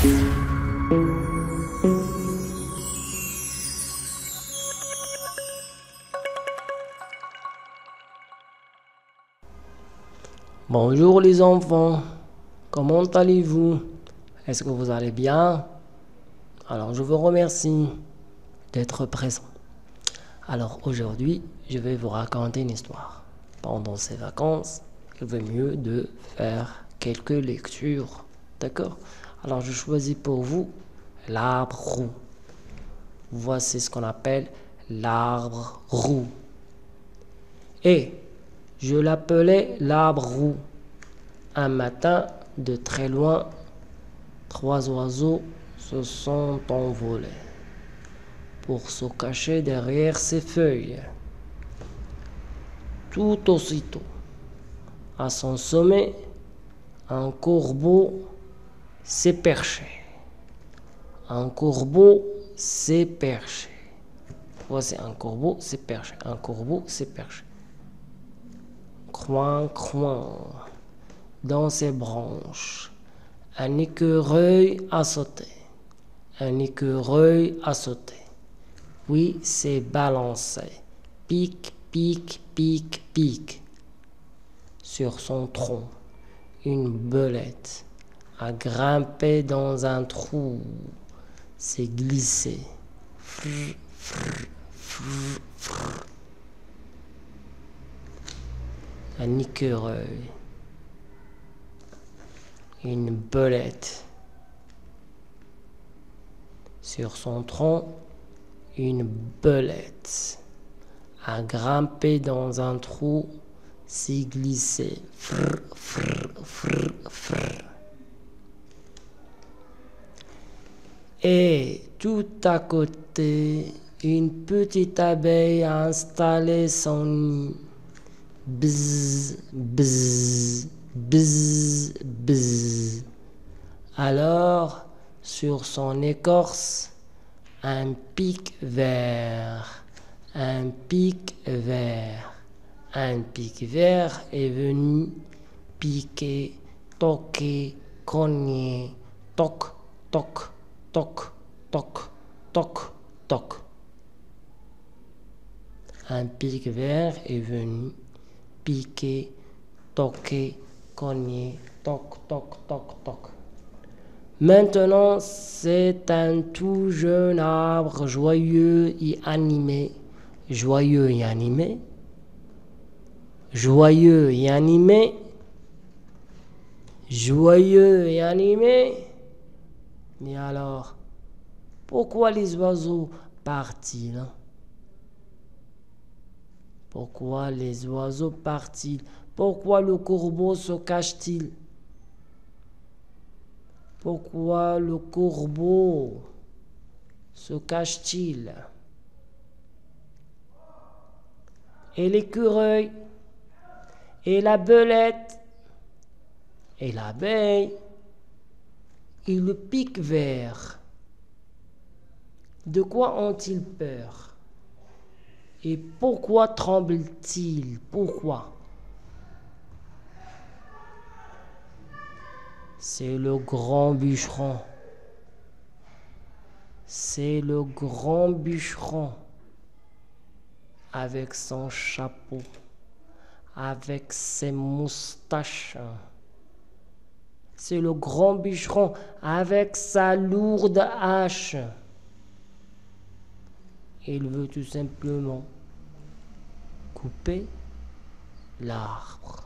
Bonjour les enfants, comment allez-vous? Est-ce que vous allez bien? Alors je vous remercie d'être présent. Alors aujourd'hui, je vais vous raconter une histoire. Pendant ces vacances, il vaut mieux de faire quelques lectures. D'accord? Alors je choisis pour vous l'arbre roux. Voici ce qu'on appelle l'arbre roux. Et je l'appelais l'arbre roux. Un matin, de très loin, 3 oiseaux se sont envolés pour se cacher derrière ces feuilles. Tout aussitôt, à son sommet, un corbeau s'est perché. Un corbeau s'est perché. Voici un corbeau s'est perché. Un corbeau s'est perché. Croin, croin. Dans ses branches, un écureuil a sauté. Un écureuil a sauté. Puis s'est balancé. Pique, pique, pique, pique. Sur son tronc, une belette a grimpé dans un trou. S'est glissé. Frr, frr, frr, frr. Un écureuil. Une belette. Sur son tronc, une belette a grimpé dans un trou, s'est glissé. Frr, frr, frr, frr. Et tout à côté, une petite abeille a installé son nid. Bzz, bzz, bzz, bzz. Alors, sur son écorce, un pic vert, un pic vert, un pic vert est venu piquer, toquer, cogner, toc, toc, toc, toc, toc, toc. Un pic vert est venu piquer, toquer, cogner, toc, toc, toc, toc. Maintenant, c'est un tout jeune arbre joyeux et animé. Joyeux et animé. Joyeux et animé. Joyeux et animé. Mais alors, pourquoi les oiseaux partent-ils? Pourquoi les oiseaux partent-ils? Pourquoi le corbeau se cache-t-il? Pourquoi le corbeau se cache-t-il? Et l'écureuil, et la belette, et l'abeille, et le pic vert, de quoi ont-ils peur? Et pourquoi tremblent-ils? Pourquoi? C'est le grand bûcheron. C'est le grand bûcheron avec son chapeau, avec ses moustaches. C'est le grand bûcheron avec sa lourde hache. Il veut tout simplement couper l'arbre.